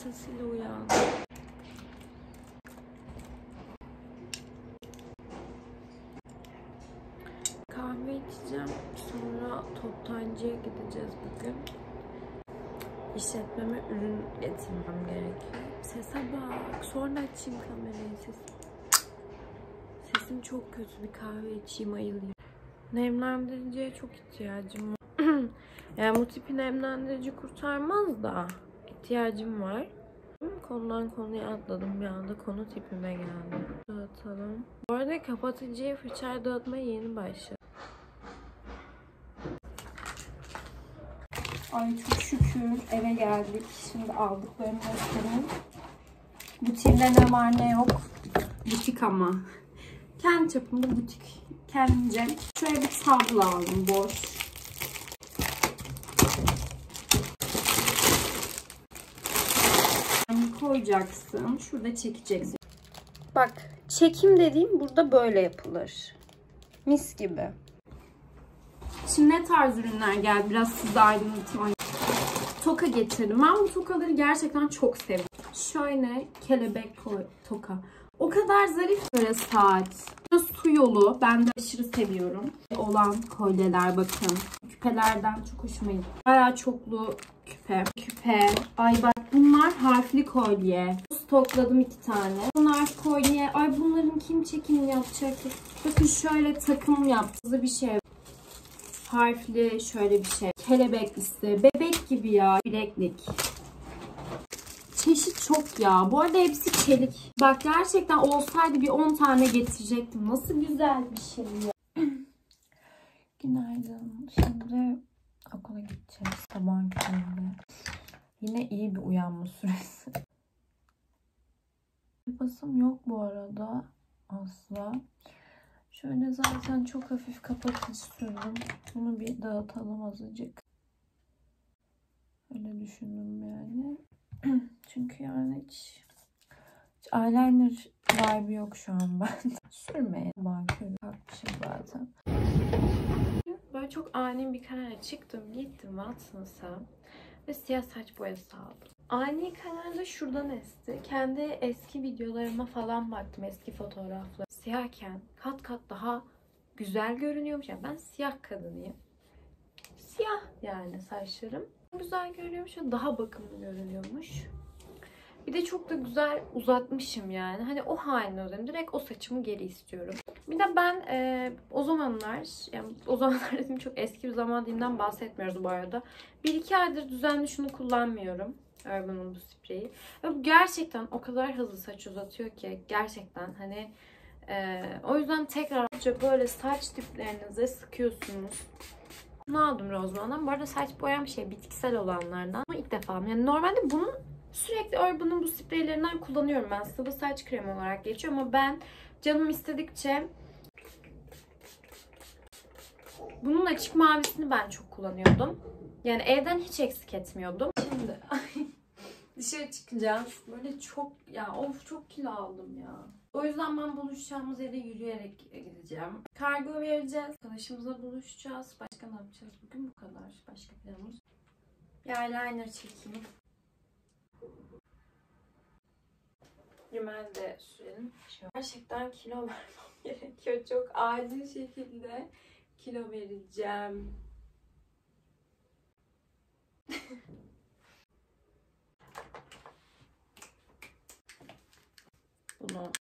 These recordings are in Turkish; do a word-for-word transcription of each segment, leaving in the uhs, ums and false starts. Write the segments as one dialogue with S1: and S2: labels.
S1: sesiyle uyandım. Kahve içeceğim. Sonra toptancıya gideceğiz bugün. İşletmeme ürün getirmem gerekiyor. Sese bak. Sonra açayım kamerayı. Sesim. Sesim çok kötü. Bir kahve içeyim, ayılayım. Nemlendiriciye çok ihtiyacım var. Yani bu tipi nemlendirici kurtarmaz da ihtiyacım var. Konudan konuya atladım, bir anda konu tipime geldi. Dağıtalım. Bu arada kapatıcıya fırçayla dağıtmaya yeni başladım. Ay çok şükür eve geldik. Şimdi aldıklarımı göstereyim. Butikte ne var ne yok. Butik ama. Kendi çapımda butik. Kendince. Şöyle bir tablo aldım boş. Koyacaksın. Şurada çekeceksin. Bak çekim dediğim burada böyle yapılır. Mis gibi. Şimdi ne tarz ürünler geldi? Biraz size aydınlatayım. Toka getirdim. Ben bu tokaları gerçekten çok sevdim. Şöyle kelebek toka. O kadar zarif böyle saat. Su yolu. Ben de aşırı seviyorum. Olan kolyeler bakın. Küpelerden çok hoşuma gitti. Bayağı çoklu küpe. Küpe. Ay bak bunlar harfli kolye. Stokladım iki tane. Bunlar kolye. Ay bunların kim çekimini yapacak? Bakın şöyle takım yaptığı bir şey. Harfli şöyle bir şey. Kelebek işte. Bebek gibi ya. Bileklik. Çeşit çok ya. Bu arada hepsi çelik. Bak gerçekten olsaydı bir on tane getirecektim. Nasıl güzel bir şey ya. Günaydın. Şimdi okula gideceğiz. Sabahın köründe. Yine iyi bir uyanma süresi. Basım yok bu arada. Asla. Şöyle zaten çok hafif kapatıcı sürdüm. Bunu bir dağıtalım azıcık. Öyle düşündüm yani. Çünkü yani hiç, hiç eyeliner vibe yok şu an ben. Sürmeye bakıyorum. Kalkmışım zaten. Böyle çok ani bir karara çıktım. Gittim Watsons'a ve siyah saç boyası aldım. Ani kararda şuradan esti. Kendi eski videolarıma falan baktım. Eski fotoğraflar. Siyahken kat kat daha güzel görünüyormuş. Yani ben siyah kadınıyım. Siyah yani saçlarım. Güzel görünüyormuş. Daha bakımlı görünüyormuş. Bir de çok da güzel uzatmışım yani. Hani o haline özledim. Direkt o saçımı geri istiyorum. Bir de ben e, o zamanlar, yani o zamanlar dedim çok eski bir zaman dilimden bahsetmiyoruz bu arada. Bir iki aydır düzenli şunu kullanmıyorum. Urban'ın bu spreyi. Ve bu gerçekten o kadar hızlı saç uzatıyor ki. Gerçekten hani e, o yüzden tekrar böyle saç diplerinize sıkıyorsunuz. Ne aldım Roseman'dan? Bu arada saç boyam şey bitkisel olanlardan. Bu ilk defa. Yani normalde bunu sürekli Urban'ın bu spreylerinden kullanıyorum ben. Sıvı saç kremi olarak geçiyor ama ben canım istedikçe bunun açık mavisini ben çok kullanıyordum. Yani evden hiç eksik etmiyordum. Şimdi dışarı çıkacağız. Böyle çok ya of çok kilo aldım ya. O yüzden ben buluşacağımız yere yürüyerek gideceğim. Kargo vereceğiz. Arkadaşımızla buluşacağız. Başka ne yapacağız bugün? Bu kadar. Başka planımız. Bir eyeliner çekeyim. Rimel de sürelim. Gerçekten kilo vermem gerekiyor. Çok acil şekilde kilo vereceğim. Bunu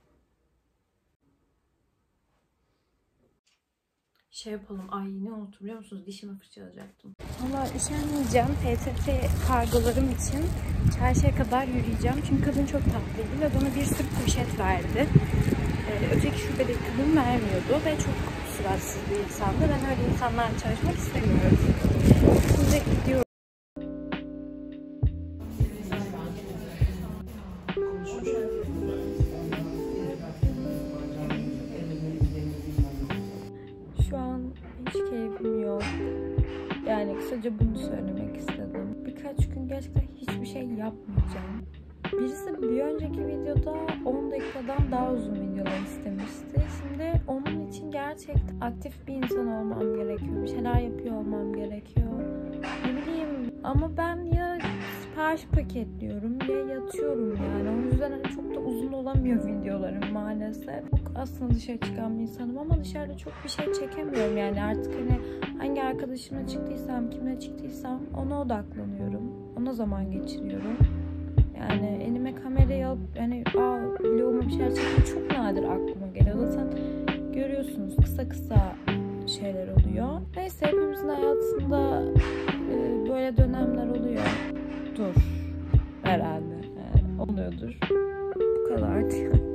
S1: şey yapalım. Ay ne unuttum biliyor musunuz? Dişimi fırçalayacaktım. Valla üşenmeyeceğim. P T T kargolarım için çarşıya kadar yürüyeceğim. Çünkü kadın çok tatlıydı ve bana bir sürü poşet verdi. Ee, öteki şubedeki kadın vermiyordu ve çok suratsız bir insandı. Ben öyle insanlarla çalışmak istemiyorum. Şimdi gidiyorum. Şu an hiç keyfim yok. Yani kısaca bunu söylemek istedim. Birkaç gün gerçekten hiçbir şey yapmayacağım. Birisi bir önceki videoda on dakikadan daha uzun videolar istemişti. Şimdi onun için gerçekten aktif bir insan olmam gerekiyor. Bir şeyler yapıyor olmam gerekiyor. Ne bileyim ama ben ya sipariş paketliyorum ya yatıyorum yani. O yüzden hani çok da uzun olamıyor videolarım maalesef. Çok aslında dışarı çıkan bir insanım ama dışarıda çok bir şey çekemiyorum yani. Artık hani hangi arkadaşımla çıktıysam, kimle çıktıysam ona odaklanıyorum. Ona zaman geçiriyorum. Yani elime kamerayı alıp hani aa vloguma bir şeyler çekmek çok nadir aklıma geliyor. Zaten görüyorsunuz kısa kısa şeyler oluyor. Neyse hepimizin hayatında e, böyle dönemler oluyor. Dur herhalde yani oluyordur. Bu kadar.